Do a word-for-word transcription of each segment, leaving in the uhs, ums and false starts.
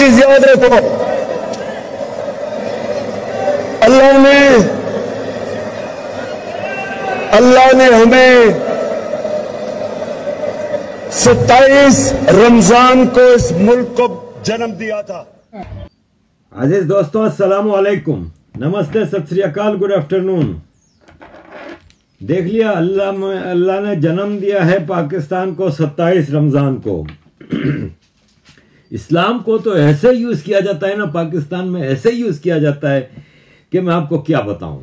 चीज याद रखो, अल्लाह ने अल्लाह ने हमें सत्ताईस रमजान को इस मुल्क को जन्म दिया था। अजीज दोस्तों, अस्सलाम वालेकुम, नमस्ते, सत श्री अकाल, गुड आफ्टरनून। देख लिया, अल्लाह में अल्लाह ने जन्म दिया है पाकिस्तान को सत्ताईस रमजान को। इस्लाम को तो ऐसे यूज किया जाता है ना, पाकिस्तान में ऐसे यूज किया जाता है कि मैं आपको क्या बताऊं।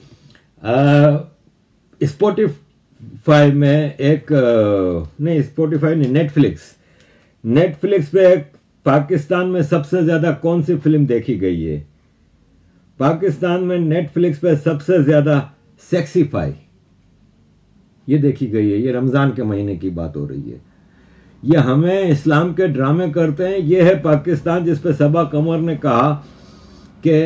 स्पॉटिफाई में एक नहीं स्पॉटिफाई नहीं नेटफ्लिक्स नेटफ्लिक्स पे एक पाकिस्तान में सबसे ज्यादा कौन सी फिल्म देखी गई है? पाकिस्तान में नेटफ्लिक्स पे सबसे ज्यादा सेक्सीफाई ये देखी गई है। ये रमजान के महीने की बात हो रही है। ये हमें इस्लाम के ड्रामे करते हैं। ये है पाकिस्तान जिस पे सबा कमर ने कहा कि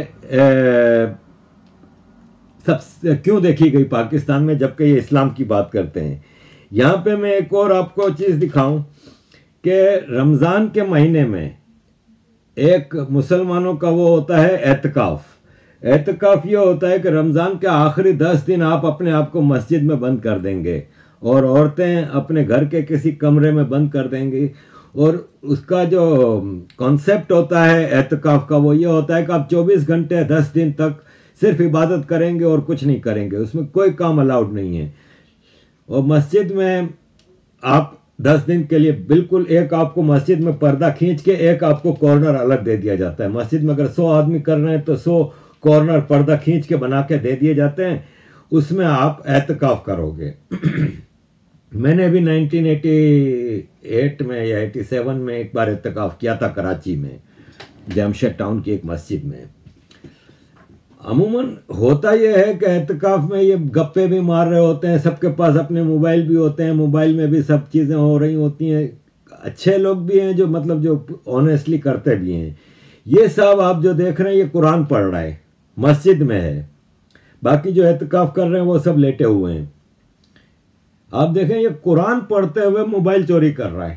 सब क्यों देखी गई पाकिस्तान में, जबकि ये इस्लाम की बात करते हैं। यहाँ पे मैं एक और आपको चीज़ दिखाऊं कि रमज़ान के महीने में एक मुसलमानों का वो होता है एतकाफ। एतकाफ ये होता है कि रमज़ान के आखिरी दस दिन आप अपने आप को मस्जिद में बंद कर देंगे और औरतें अपने घर के किसी कमरे में बंद कर देंगी। और उसका जो कॉन्सेप्ट होता है एतकाफ का वो ये होता है कि आप चौबीस घंटे दस दिन तक सिर्फ इबादत करेंगे और कुछ नहीं करेंगे, उसमें कोई काम अलाउड नहीं है। और मस्जिद में आप दस दिन के लिए बिल्कुल, एक आपको मस्जिद में पर्दा खींच के एक आपको कॉर्नर अलग दे दिया जाता है। मस्जिद में अगर सौ आदमी कर रहे हैं तो सौ कॉर्नर पर्दा खींच के बना के दे दिए जाते हैं, उसमें आप एतकाफ करोगे। मैंने भी नाइनटीन एटी एट में या सत्तासी में एक बार एतकाफ किया था कराची में, जमशेद टाउन की एक मस्जिद में। अमूमन होता यह है कि एतकाफ में ये गप्पे भी मार रहे होते हैं, सबके पास अपने मोबाइल भी होते हैं, मोबाइल में भी सब चीज़ें हो रही होती हैं। अच्छे लोग भी हैं जो मतलब जो ऑनेस्टली करते भी हैं। ये सब आप जो देख रहे हैं ये कुरान पढ़ रहा है, मस्जिद में है। बाकी जो एतकाफ कर रहे हैं वो सब लेटे हुए हैं। आप देखें ये कुरान पढ़ते हुए मोबाइल चोरी कर रहा है।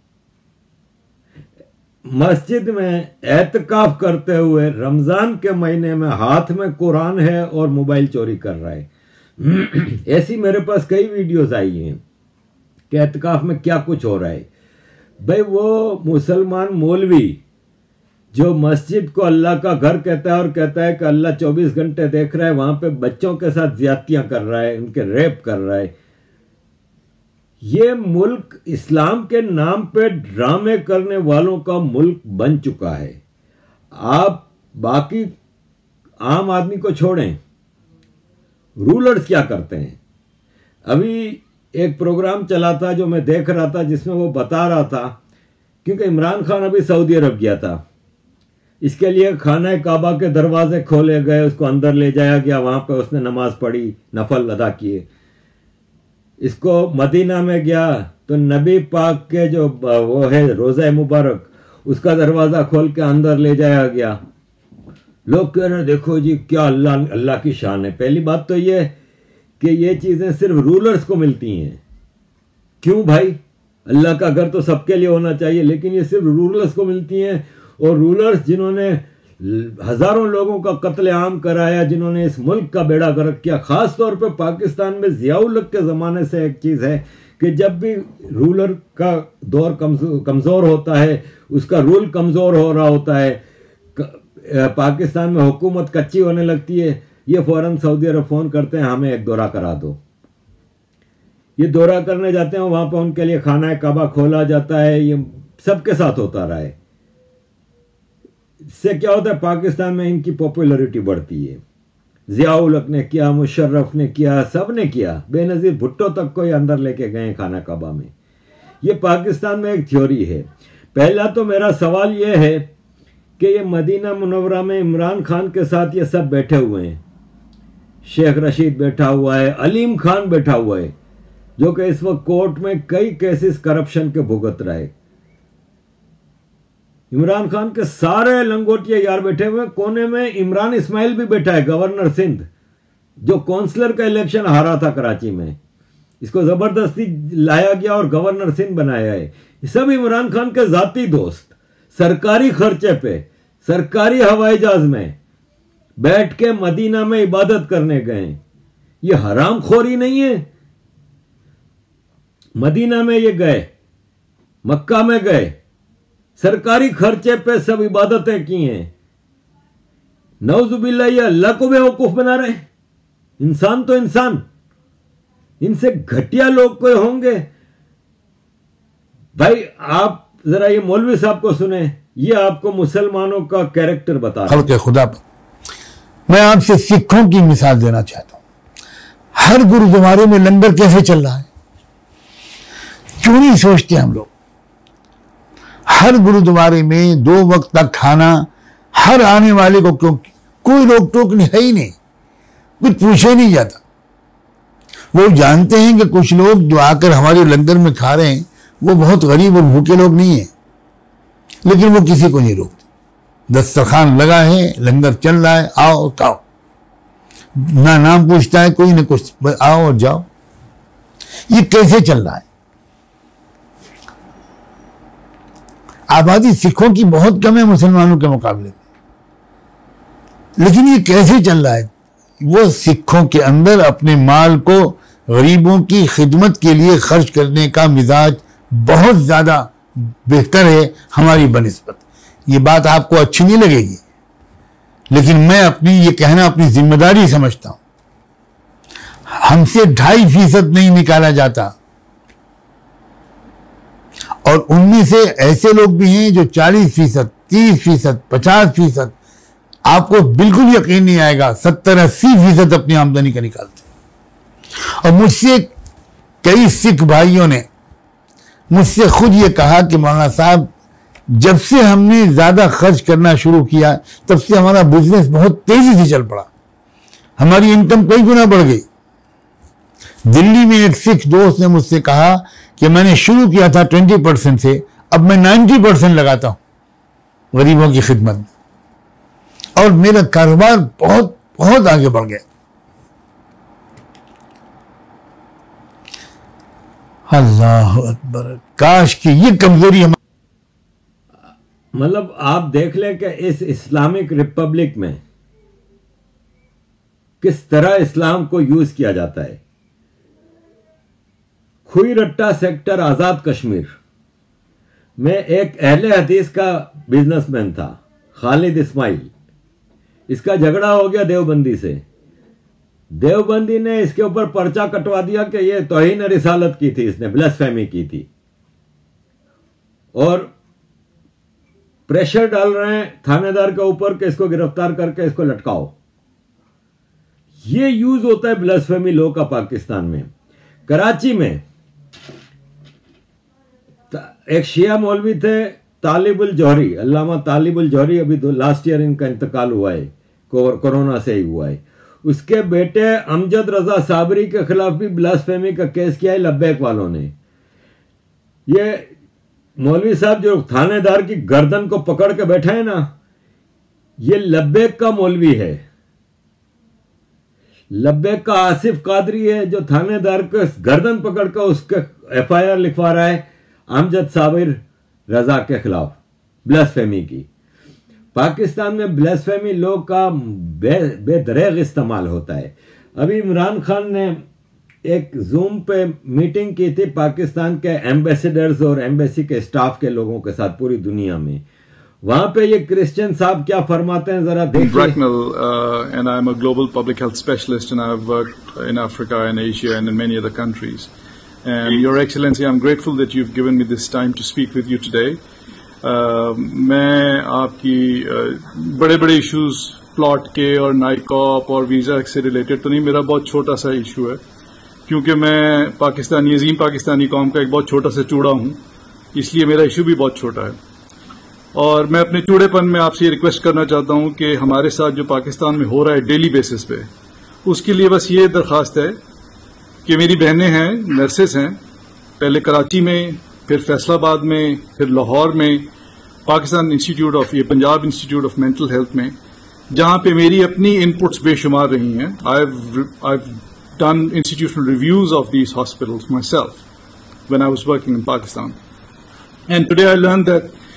मस्जिद में एतकाफ करते हुए रमजान के महीने में हाथ में कुरान है और मोबाइल चोरी कर रहा है। ऐसी मेरे पास कई वीडियोस आई हैं कि एतकाफ में क्या कुछ हो रहा है। भाई वो मुसलमान मौलवी जो मस्जिद को अल्लाह का घर कहता है और कहता है कि अल्लाह चौबीस घंटे देख रहा है, वहां पे बच्चों के साथ ज्यादतियां कर रहा है, उनके रेप कर रहा है। ये मुल्क इस्लाम के नाम पे ड्रामे करने वालों का मुल्क बन चुका है। आप बाकी आम आदमी को छोड़ें, रूलर्स क्या करते हैं। अभी एक प्रोग्राम चला था जो मैं देख रहा था, जिसमें वो बता रहा था, क्योंकि इमरान खान अभी सऊदी अरब गया था, इसके लिए खाना काबा के दरवाजे खोले गए, उसको अंदर ले जाया गया, वहां पे उसने नमाज पढ़ी, नफल अदा किए। इसको मदीना में गया तो नबी पाक के जो वो है रोज़ा मुबारक, उसका दरवाज़ा खोल के अंदर ले जाया गया। लोग कह रहे देखो जी क्या अल्लाह अल्लाह की शान है। पहली बात तो ये कि ये चीज़ें सिर्फ रूलर्स को मिलती हैं। क्यों भाई, अल्लाह का घर तो सबके लिए होना चाहिए, लेकिन ये सिर्फ रूलर्स को मिलती हैं। और रूलर्स जिन्होंने हजारों लोगों का कत्लेआम कराया, जिन्होंने इस मुल्क का बेड़ा गर्क किया। खास तौर पे पाकिस्तान में ज़ियाउल हक के ज़माने से एक चीज़ है कि जब भी रूलर का दौर कमज़ोर होता है, उसका रूल कमज़ोर हो रहा होता है, पाकिस्तान में हुकूमत कच्ची होने लगती है, ये फ़ौरन सऊदी अरब फ़ोन करते हैं हमें एक दौरा करा दो। ये दौरा करने जाते हैं, वहाँ पर उनके लिए खाना काबा खोला जाता है। ये सबके साथ होता रहा है। इससे क्या होता है, पाकिस्तान में इनकी पॉपुलैरिटी बढ़ती है। ज़ियाउल हक ने किया, मुशर्रफ ने किया, सब ने किया, बेनज़ीर भुट्टो तक को अंदर लेके गए खाना काबा में। ये पाकिस्तान में एक थ्योरी है। पहला तो मेरा सवाल ये है कि ये मदीना मुनव्वरा में इमरान खान के साथ ये सब बैठे हुए हैं। शेख रशीद बैठा हुआ है, अलीम खान बैठा हुआ है, जो कि इस वक्त कोर्ट में कई केसेस करप्शन के भुगत रहा है। इमरान खान के सारे लंगोटिया यार बैठे हुए। कोने में इमरान इस्माइल भी बैठा है, गवर्नर सिंध, जो काउंसलर का इलेक्शन हारा था कराची में। इसको जबरदस्ती लाया गया और गवर्नर सिंध बनाया है। सब इमरान खान के जाती दोस्त, सरकारी खर्चे पे सरकारी हवाई जहाज में बैठ के मदीना में इबादत करने गए। ये हरामखोरी नहीं है? मदीना में ये गए, मक्का में गए, सरकारी खर्चे पे सब इबादतें की हैं। नौजुबिल्लाह, ये अल्लाह को बेवकूफ बना रहे। इंसान तो इंसान, इनसे घटिया लोग कोई होंगे? भाई आप जरा ये मौलवी साहब को सुने, ये आपको मुसलमानों का कैरेक्टर बता रहे हैं। खुदा पर मैं आपसे सिखों की मिसाल देना चाहता हूं। हर गुरुद्वारे में लंगर कैसे चल रहा है, क्यों नहीं सोचते हम लोग? हर गुरुद्वारे में दो वक्त तक खाना हर आने वाले को, क्यों कोई रोक टोक नहीं, है ही नहीं, कुछ पूछे नहीं जाता। वो जानते हैं कि कुछ लोग जो आकर हमारे लंगर में खा रहे हैं वो बहुत गरीब और भूखे लोग नहीं हैं, लेकिन वो किसी को नहीं रोकते। दस्तरखान लगा है, लंगर चल रहा है, आओ खाओ, ना नाम पूछता है कोई, ना कुछ, आओ और जाओ। ये कैसे चल रहा है? आबादी सिखों की बहुत कम है मुसलमानों के मुकाबले में, लेकिन ये कैसे चल रहा है? वो सिखों के अंदर अपने माल को गरीबों की खिदमत के लिए खर्च करने का मिजाज बहुत ज्यादा बेहतर है हमारी बनिस्बत। ये बात आपको अच्छी नहीं लगेगी, लेकिन मैं अपनी ये कहना अपनी जिम्मेदारी समझता हूं। हमसे ढाई फीसद नहीं निकाला जाता, और उनमें से ऐसे लोग भी हैं जो चालीस फीसद, तीस फीसद, पचास फीसद, आपको बिल्कुल यकीन नहीं आएगा, सत्तर अस्सी फीसद अपनी आमदनी का निकालते हैं। और मुझसे कई सिख भाइयों ने मुझसे खुद ये कहा कि मौलाना साहब, जब से हमने ज्यादा खर्च करना शुरू किया तब से हमारा बिजनेस बहुत तेजी से चल पड़ा, हमारी इनकम कई गुना बढ़ गई। दिल्ली में एक सिख दोस्त ने मुझसे कहा कि मैंने शुरू किया था ट्वेंटी परसेंट से, अब मैं नाइन्टी परसेंट लगाता हूं गरीबों की खिदमत में, और मेरा कारोबार बहुत बहुत आगे बढ़ गया। अल्लाह अकबर, काश कि ये कमजोरी हम मतलब आप देख लें कि इस इस्लामिक रिपब्लिक में किस तरह इस्लाम को यूज किया जाता है। खुई रट्टा सेक्टर आजाद कश्मीर में एक अहले हदीस का बिजनेसमैन था, खालिद इस्माइल। इसका झगड़ा हो गया देवबंदी से। देवबंदी ने इसके ऊपर पर्चा कटवा दिया कि ये तौहीन रिसालत की थी, इसने ब्लास्फेमी की थी, और प्रेशर डाल रहे हैं थानेदार के ऊपर कि इसको गिरफ्तार करके इसको लटकाओ। ये यूज होता है ब्लास्फेमी लॉ का पाकिस्तान में। कराची में एक शिया मौलवी थे तालिबुल जौहरी, अल्लामा तालिबुल जौहरी, अभी तो लास्ट ईयर इनका इंतकाल हुआ है, कोरोना से ही हुआ है। उसके बेटे अमजद रजा साबरी के खिलाफ भी ब्लास्फेमी का केस किया है लब्बैक वालों ने। ये मौलवी साहब जो थानेदार की गर्दन को पकड़ के बैठा है ना, ये लब्बैक का मौलवी है। लब्बैक का आसिफ कादरी है जो थानेदार को गर्दन पकड़ कर उसके एफ आई आर लिखवा रहा है अमजद साबिर रजा के खिलाफ ब्लास्फेमी की। पाकिस्तान में ब्लास्फेमी लॉ का बे, बेदरेग इस्तेमाल होता है। अभी इमरान खान ने एक जूम पे मीटिंग की थी पाकिस्तान के एम्बेसडर्स और एम्बेसी के स्टाफ के लोगों के साथ पूरी दुनिया में। वहां पे ये क्रिश्चियन साहब क्या फरमाते हैं जरा देखिए। Bracknell, uh, and I'm a global public health specialist, and I've worked in Africa and Asia and in many other countries. And Your Excellency, I'm grateful that you've given me this time to speak with you today. Uh, मैं आपकी uh, बड़े बड़े issues plot के और NICOP और visa से related तो नहीं, मेरा बहुत छोटा सा इशू है, क्योंकि मैं पाकिस्तानी अजीम पाकिस्तानी कौम का एक बहुत छोटा सा चूड़ा हूं, इसलिए मेरा इशू भी बहुत छोटा है। और मैं अपने चूड़ेपन में आपसे ये रिक्वेस्ट करना चाहता हूं कि हमारे साथ जो पाकिस्तान में हो रहा है डेली बेसिस पे, उसके लिए बस ये दरखास्त है कि मेरी बहनें हैं, नर्सेस हैं, पहले कराची में, फिर फैसलाबाद में, फिर लाहौर में, पाकिस्तान इंस्टीट्यूट ऑफ ये Punjab institute of mental health में, जहां पे मेरी अपनी इनपुट्स बेशुमार रही हैं। I have done institutional reviews of these hospitals myself when I was working in Pakistan. And today I learned that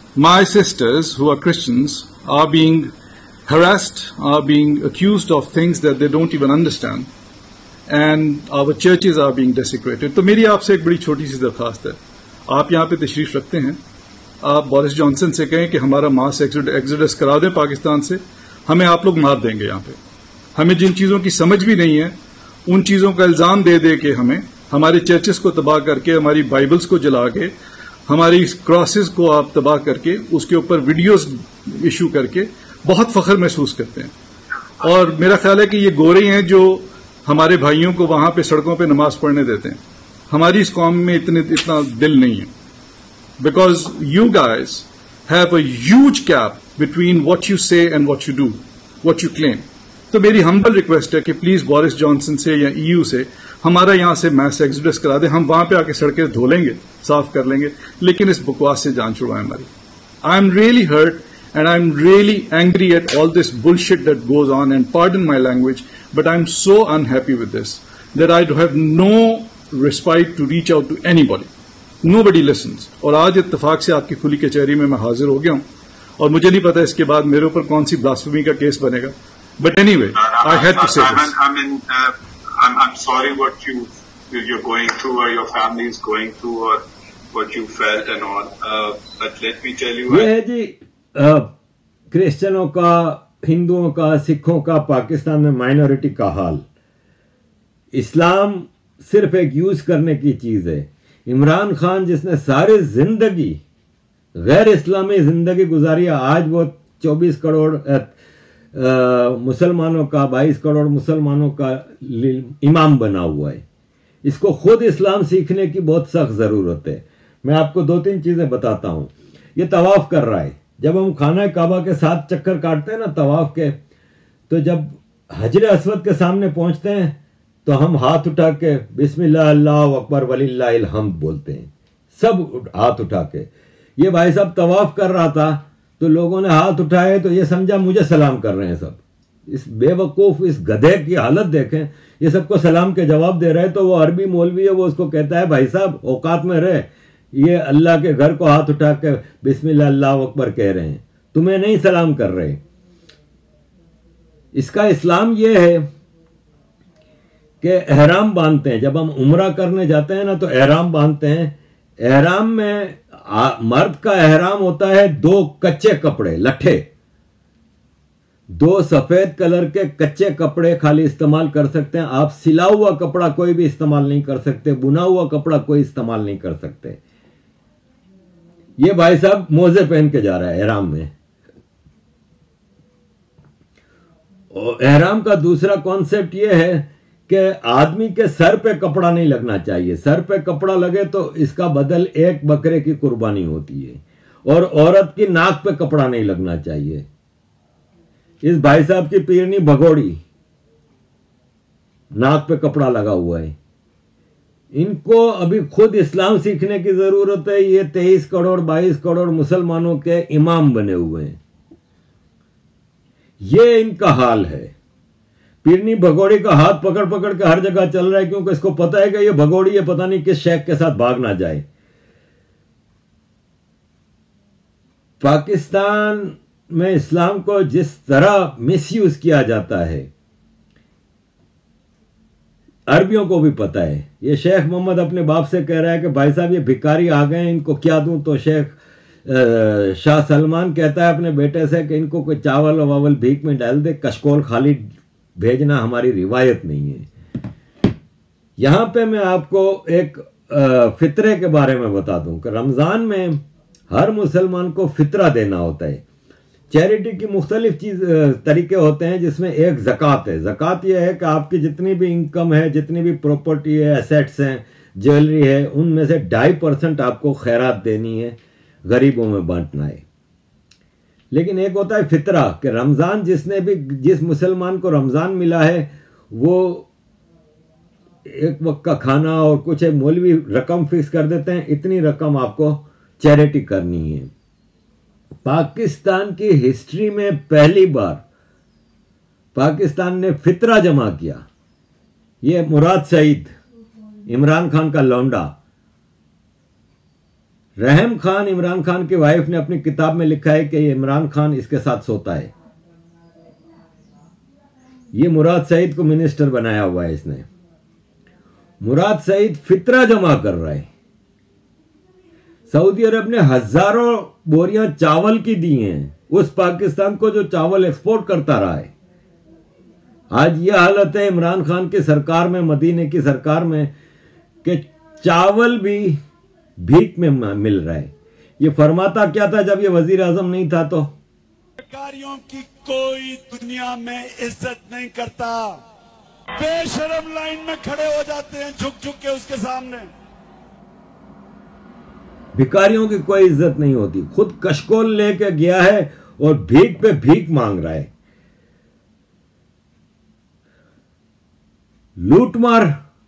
my sisters who are Christians are being harassed, are being accused of things that they don't even understand, and our churches are being desecrated. तो मेरी आपसे एक बड़ी छोटी सी दरखास्त है, आप यहाँ पे तशरीफ रखते हैं, आप बोरिस जॉनसन से कहें कि हमारा मास एक्सोडस करा दें पाकिस्तान से, हमें आप लोग मार देंगे यहाँ पे। हमें जिन चीज़ों की समझ भी नहीं है उन चीज़ों का इल्ज़ाम दे दे के हमें हमारे चर्चेस को तबाह करके, हमारी बाइबल्स को जला के, हमारी क्रॉसेस को आप तबाह करके उसके ऊपर वीडियोस इशू करके बहुत फख्र महसूस करते हैं। और मेरा ख्याल है कि ये गोरे हैं जो हमारे भाइयों को वहां पे सड़कों पे नमाज पढ़ने देते हैं। हमारी इस कौम में इतने इतना दिल नहीं है, because you guys have a huge gap between what you say and what you do, what you claim. तो मेरी हम्बल रिक्वेस्ट है कि प्लीज बोरिस जॉनसन से या ईयू से हमारा यहां से मैस एक्सोडस करा दे, हम वहां पे आके सड़कें धो लेंगे, साफ कर लेंगे, लेकिन इस बकवास से जान छुड़वाएं हमारी। I am really hurt and I'm really angry at all this bullshit that goes on, and pardon my language, but I'm so unhappy with this that I have no respite to reach out to anybody. Nobody listens. और आज इत्तेफाक से आपकी खुली कचहरी में मैं हाजिर हो गया हूं और मुझे नहीं पता इसके बाद मेरे ऊपर कौन सी ब्लास्फेमी का केस बनेगा, but anyway I had to say this. I mean, uh, I'm, I'm sorry what you you're going through or your family is going through or what you felt and all, uh, but let me tell you. ये है जी क्रिश्चियनों का, हिंदुओं का, सिखों का पाकिस्तान में minority का हाल। इस्लाम सिर्फ एक यूज करने की चीज है। इमरान खान जिसने सारी जिंदगी गैर इस्लामी जिंदगी गुजारी है, आज वो चौबीस करोड़ मुसलमानों का, बाईस करोड़ मुसलमानों का इमाम बना हुआ है। इसको खुद इस्लाम सीखने की बहुत सख्त जरूरत है। मैं आपको दो तीन चीजें बताता हूं। ये तवाफ कर रहा है, जब हम खाना काबा के साथ चक्कर काटते हैं ना तवाफ के, तो जब हजर अस्वद के सामने पहुंचते हैं तो हम हाथ उठा के बिस्मिल्लाह अल्लाहु अकबर वलिल्लाहिल हम्द बोलते हैं, सब हाथ उठा के। ये भाई साहब तवाफ कर रहा था तो लोगों ने हाथ उठाए तो ये समझा मुझे सलाम कर रहे हैं सब। इस बेवकूफ, इस गधे की हालत देखें, ये सबको सलाम के जवाब दे रहे हैं। तो वो अरबी मौलवी है, वो उसको कहता है भाई साहब औकात में रहे, ये अल्लाह के घर को हाथ उठा के बिस्मिल्लाह अल्लाहु अकबर कह रहे हैं, तुम्हें नहीं सलाम कर रहे। इसका इस्लाम ये है कि एहराम बांधते हैं, जब हम उम्रा करने जाते हैं ना तो एहराम बांधते हैं। एहराम में आ, मर्द का एहराम होता है दो कच्चे कपड़े, लट्ठे, दो सफेद कलर के कच्चे कपड़े खाली इस्तेमाल कर सकते हैं। आप सिला हुआ कपड़ा कोई भी इस्तेमाल नहीं कर सकते, बुना हुआ कपड़ा कोई इस्तेमाल नहीं कर सकते। ये भाई साहब मोजे पहन के जा रहा है एहराम में। और एहराम का दूसरा कॉन्सेप्ट ये है कि आदमी के सर पे कपड़ा नहीं लगना चाहिए। सर पे कपड़ा लगे तो इसका बदल एक बकरे की कुर्बानी होती है। और औरत की नाक पे कपड़ा नहीं लगना चाहिए। इस भाई साहब की पीरनी भगोड़ी, नाक पे कपड़ा लगा हुआ है। इनको अभी खुद इस्लाम सीखने की जरूरत है। ये तेईस करोड़ बाईस करोड़ मुसलमानों के इमाम बने हुए हैं। ये इनका हाल है। पीरनी भगोड़ी का हाथ पकड़ पकड़ के हर जगह चल रहा है, क्योंकि इसको पता है कि ये भगोड़ी है, पता नहीं किस शेख के साथ भाग ना जाए। पाकिस्तान में इस्लाम को जिस तरह मिसयूज किया जाता है, अरबियों को भी पता है। ये शेख मोहम्मद अपने बाप से कह रहा है कि भाई साहब ये भिखारी आ गए हैं, इनको क्या दूं। तो शेख शाह सलमान कहता है अपने बेटे से कि इनको कोई चावल वावल भीख में डाल दे, कशकोल खाली भेजना हमारी रिवायत नहीं है। यहां पे मैं आपको एक फितरे के बारे में बता दूं कि रमजान में हर मुसलमान को फितरा देना होता है। चैरिटी की मुख्तलिफ चीज तरीके होते हैं, जिसमें एक ज़कात है। ज़कात यह है कि आपकी जितनी भी इनकम है, जितनी भी प्रॉपर्टी है, एसेट्स हैं, ज्वेलरी है, उनमें से ढाई परसेंट आपको खैरात देनी है, गरीबों में बांटना है। लेकिन एक होता है फितरा, कि रमज़ान जिसने भी, जिस मुसलमान को रमज़ान मिला है, वो एक वक्त का खाना और कुछ एक मौलवी रकम फिक्स कर देते हैं, इतनी रकम आपको चैरिटी करनी है। पाकिस्तान की हिस्ट्री में पहली बार पाकिस्तान ने फितरा जमा किया। ये मुराद सईद, इमरान खान का लौंडा, रहम खान, इमरान खान की वाइफ ने अपनी किताब में लिखा है कि ये इमरान खान इसके साथ सोता है। ये मुराद सईद को मिनिस्टर बनाया हुआ है इसने। मुराद सईद फितरा जमा कर रहा है। सऊदी अरब ने हजारों बोरियां चावल की दी हैं उस पाकिस्तान को जो चावल एक्सपोर्ट करता रहा है। आज यह हालत है इमरान खान की सरकार में, मदीने की सरकार में, कि चावल भी भीख में मिल रहा है। ये फरमाता क्या था जब ये वजीर आजम नहीं था? तो अधिकारियों की कोई दुनिया में इज्जत नहीं करता, बेशरम लाइन में खड़े हो जाते हैं झुक झुक के उसके सामने। भिखारियों की कोई इज्जत नहीं होती। खुद कशकोल लेके गया है और भीख पे भीख मांग रहा है। लूटमार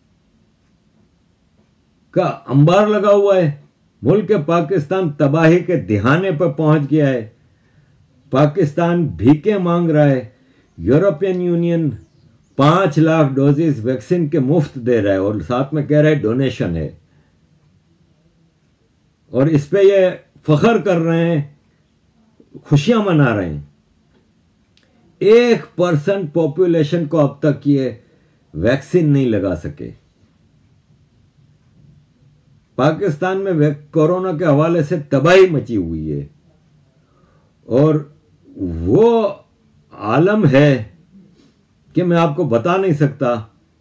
का अंबार लगा हुआ है। मुल्क पाकिस्तान तबाही के दिहाने पर पहुंच गया है। पाकिस्तान भीखे मांग रहा है। यूरोपियन यूनियन पांच लाख डोजेस वैक्सीन के मुफ्त दे रहा है और साथ में कह रहा है डोनेशन है, और इस पे ये फख्र कर रहे हैं, खुशियां मना रहे हैं। एक परसेंट पॉपुलेशन को अब तक ये वैक्सीन नहीं लगा सके। पाकिस्तान में कोरोना के हवाले से तबाही मची हुई है और वो आलम है कि मैं आपको बता नहीं सकता।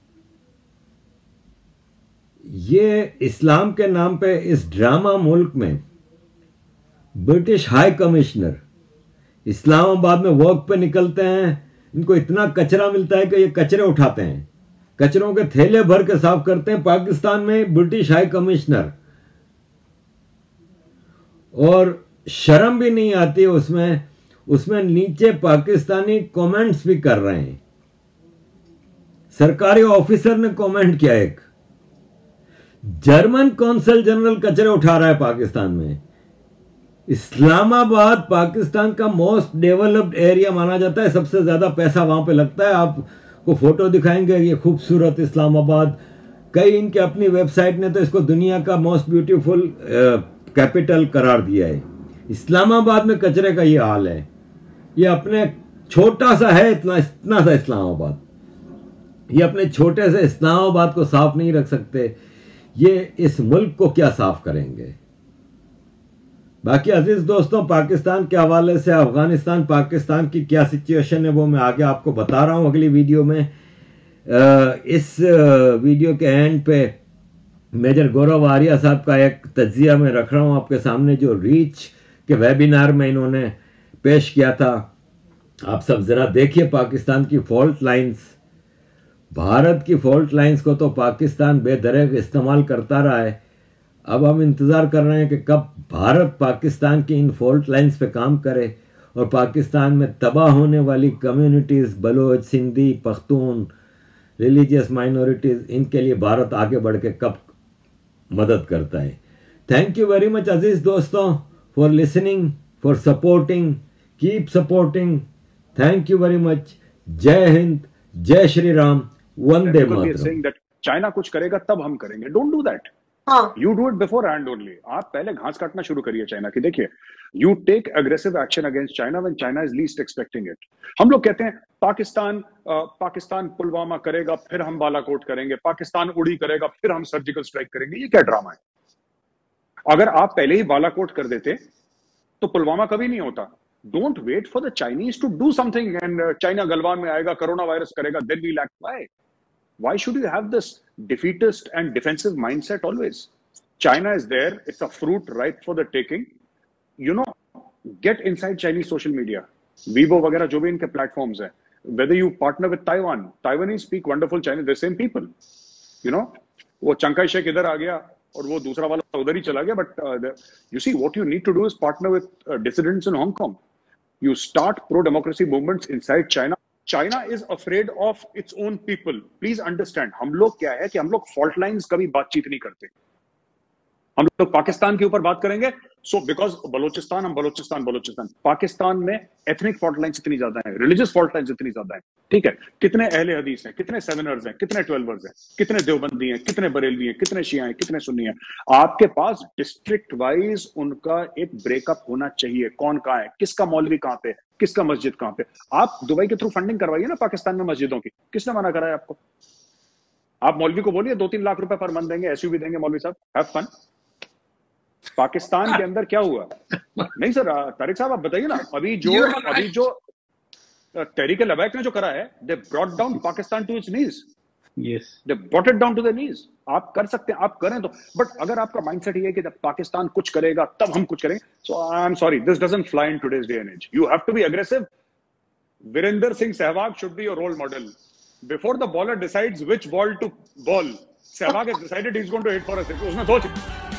ये इस्लाम के नाम पे इस ड्रामा मुल्क में ब्रिटिश हाई कमिश्नर इस्लामाबाद में वर्क पे निकलते हैं। इनको इतना कचरा मिलता है कि ये कचरे उठाते हैं, कचरों के थैले भर के साफ करते हैं। पाकिस्तान में ब्रिटिश हाई कमिश्नर, और शर्म भी नहीं आती उसमें। उसमें नीचे पाकिस्तानी कमेंट्स भी कर रहे हैं। सरकारी ऑफिसर ने कमेंट किया, एक जर्मन कौंसल जनरल कचरे उठा रहा है पाकिस्तान में। इस्लामाबाद पाकिस्तान का मोस्ट डेवलप्ड एरिया माना जाता है, सबसे ज्यादा पैसा वहां पे लगता है। आपको फोटो दिखाएंगे, ये खूबसूरत इस्लामाबाद। कई इनके अपनी वेबसाइट ने तो इसको दुनिया का मोस्ट ब्यूटीफुल कैपिटल करार दिया है। इस्लामाबाद में कचरे का ये हाल है। ये अपने छोटा सा है, इतना इतना सा इस्लामाबाद, ये अपने छोटे से इस्लामाबाद को साफ नहीं रख सकते। ये इस मुल्क को क्या साफ करेंगे? बाकी अजीज दोस्तों, पाकिस्तान के हवाले से अफगानिस्तान पाकिस्तान की क्या सिचुएशन है वो मैं आगे आपको बता रहा हूं अगली वीडियो में। इस वीडियो के एंड पे मेजर गौरव आर्या साहब का एक तज्जिया में रख रहा हूं आपके सामने, जो रीच के वेबिनार में इन्होंने पेश किया था। आप सब जरा देखिए पाकिस्तान की फॉल्ट लाइंस। भारत की फॉल्ट लाइंस को तो पाकिस्तान बेदरेग इस्तेमाल करता रहा है। अब हम इंतज़ार कर रहे हैं कि कब भारत पाकिस्तान की इन फॉल्ट लाइंस पे काम करे और पाकिस्तान में तबाह होने वाली communities, Baloch, Sindhi, Pakhtun, religious minorities, इनके लिए भारत आगे बढ़ के कब मदद करता है। थैंक यू वेरी मच अजीज़ दोस्तों for listening, for supporting, keep supporting. Thank you very much. जय हिंद, जय श्री राम, वंदे मातरम। चाइना कुछ करेगा तब हम करेंगे। Don't do that. You do it beforehand only. आप पहले घास काटना शुरू करिए चाइना की। देखिए, you take aggressive action against China when China is least expecting it. हम लोग कहते हैं पाकिस्तान आ, पाकिस्तान पुलवामा करेगा फिर हम बालाकोट करेंगे, पाकिस्तान उड़ी करेगा फिर हम सर्जिकल स्ट्राइक करेंगे। ये क्या ड्रामा है? अगर आप पहले ही बालाकोट कर देते तो पुलवामा कभी नहीं होता। Don't wait for the Chinese to do something and China Galwan में आएगा, कोरोना वायरस करेगा, then we lack. Why Why should you have this defeatist and defensive mindset always? China is there. It's a fruit ripe for the taking. You know, get inside Chinese social media. Weibo वगैरह जो भी इनके platforms हैं. Whether you partner with Taiwan, Taiwanese speak wonderful Chinese. They're same people. You know, वो चंकाई शेख इधर आ गया और वो दूसरा वाला उधर ही चला गया. But uh, the, you see, what you need to do is partner with uh, dissidents in Hong Kong. You start pro-democracy movements inside China. China is afraid of its own people. Please understand. हम लोग क्या है कि हम लोग fault lines कभी बातचीत नहीं करते. हम लोग पाकिस्तान के ऊपर बात करेंगे सो बिकॉज बलोचिस्तान हम बलोचिस्तान बलोचिस्तान पाकिस्तान में एथनिक फॉल्ट लाइन्स इतनी ज्यादा है, रिलीजियस फॉल्ट लाइन्स इतनी ज्यादा है, ठीक है। कितने अहले हदीस हैं, कितने सेवनर्स हैं, कितने ट्वेल्वर्स हैं, कितने देवबंदी हैं, कितने बरेलवी हैं, कितने शिया हैं, कितने सुन्नी हैं। आपके पास डिस्ट्रिक्ट वाइज उनका एक ब्रेकअप होना चाहिए, कौन कहाँ है, किसका मौलवी कहाँ पे, किसका मस्जिद कहाँ पे। आप दुबई के थ्रू फंडिंग करवाइए ना पाकिस्तान में मस्जिदों की, किसने मना करा है आपको? आप मौलवी को बोलिए दो तीन लाख रुपए पर मंथ देंगे, एसयूवी देंगे मौलवी साहब, हैव फन। पाकिस्तान के अंदर क्या हुआ? नहीं सर, तारिक साहब आप बताइए ना। अभी जो अभी जो तहरीक लबैक ने जो करा है, they brought down Pakistan to its knees, yes they brought it down to the knees. आप कर सकते हैं, आप करें तो, बट अगर आपका माइंडसेट ये है कि जब पाकिस्तान कुछ करेगा तब हम कुछ करेंगे, so I am sorry, this doesn't fly in today's day and age. You have to be aggressive. Virender Singh Sehwag should be your role model. Before the bowler decides which ball to bowl, Sehwag has decided he's going to hit for a six. उसने सोच